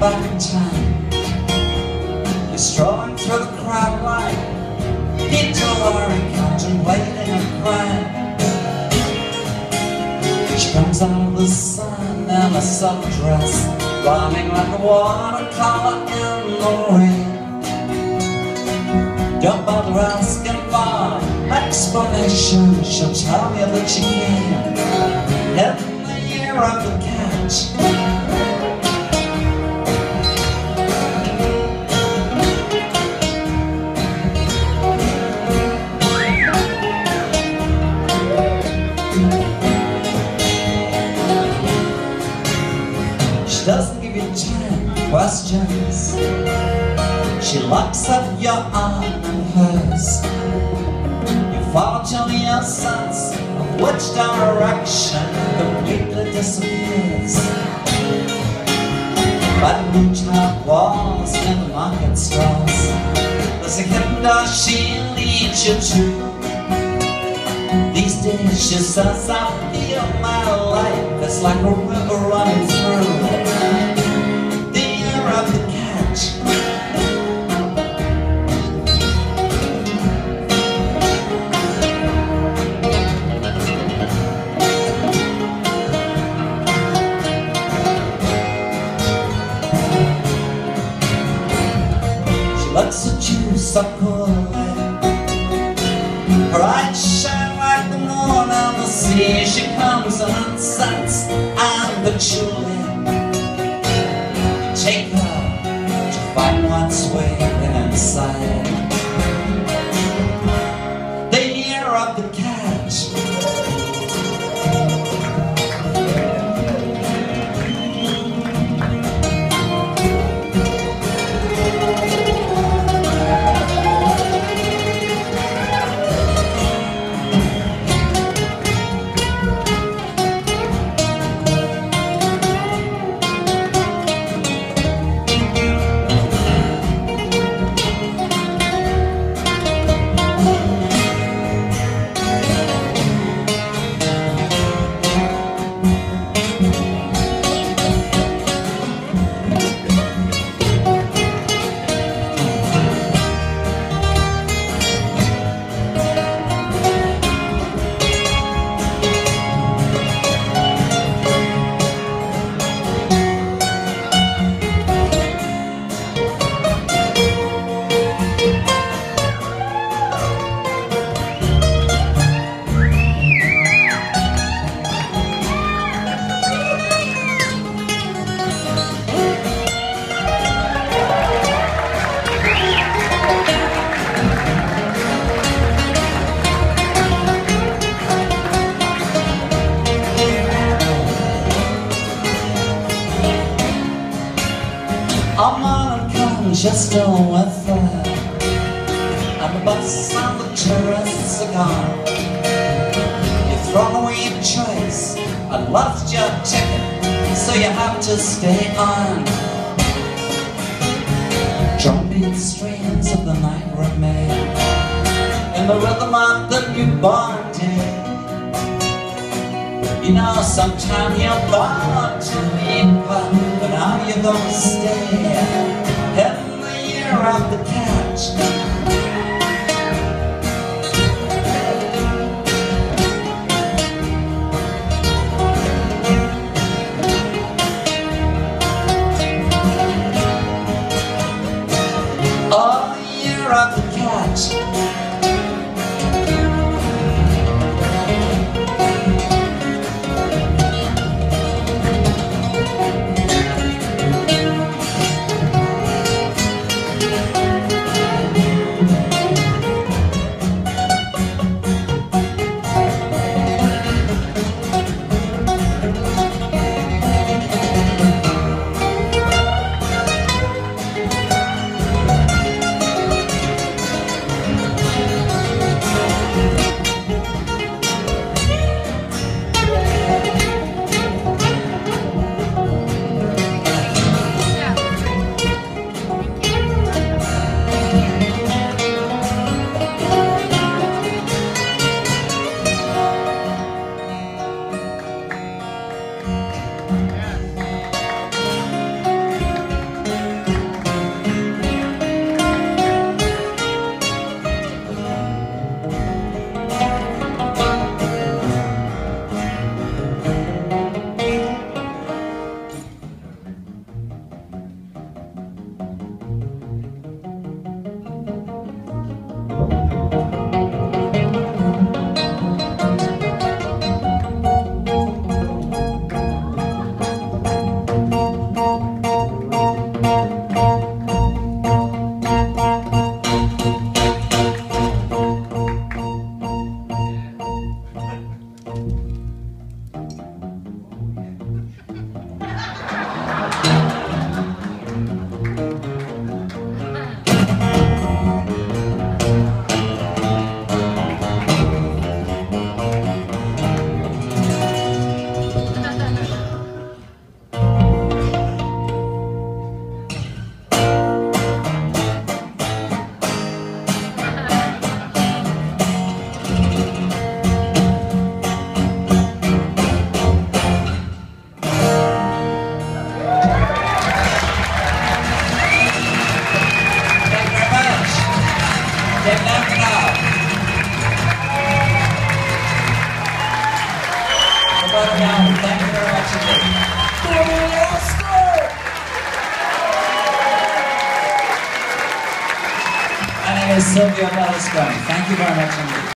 back in time. You're strolling through the crowd like Hillary contemplating a crime. She comes out of the sun in a silk dress, running like a watercolor in the rain. Don't bother asking for explanation, she'll tell you that she can. In the year of the catch, she doesn't give you 10 questions. She locks up your arm and hers. You follow till the essence of which direction completely disappears. By the moonchild walls and the market stalls, there's a hidden door she leads you to. These days she says, I feel my life is like a river running through the year of the catch. Looks at you so coolly, her eyes shine like the moon on the sea. She comes and sets and patchouli. You take her to find what's waiting inside the year of the catch. I'm unconscious still with her, and the bus and the tourists are gone. You've thrown away your choice and lost your ticket, so you have to stay on. Drumbeat strains of the night remain in the rhythm of the newborn day. You know, sometime you're born to leave, but now you're gonna stay in the year of the catch. Oh, year of the catch. Get left now. Goodbye now. Thank you very much indeed. My name is Sylvia Bellascone. Thank you very much indeed.